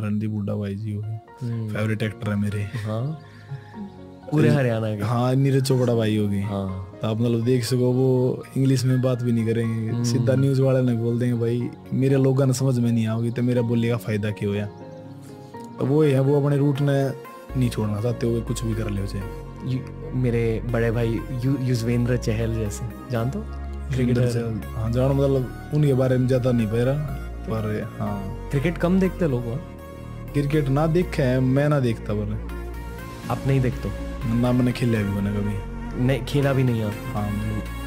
रणदीप हुड्डा भाई जी हो गए, फेवरेट एक्टर है मेरे। हाँ पूरे हरियाणा के। हाँ नीरज चोपड़ा भाई हो गए। हाँ तो आप मतलब देख सको वो इंग्लिश में बात भी नहीं करेंगे, सीधा न्यूज वाले ने बोल देंगे भाई मेरे लोगों ने समझ में नहीं आओगी तो मेरा बोलने का फायदा क्यों है। तो वो है वो अपने रूट ने नहीं छोड़ना चाहते हुए कुछ भी कर ले उसे। मेरे बड़े भाई युजवेंद्र चहल जैसे जान तो क्रिकेटर। हाँ जानो मतलब उनके बारे में ज्यादा नहीं पता पर हाँ क्रिकेट कम देखते लोग। क्रिकेट ना देखे है, मैं ना देखता पर आप नहीं देखते ना, मैंने खेला भी मैंने कभी नहीं, खेला भी नहीं आप। हाँ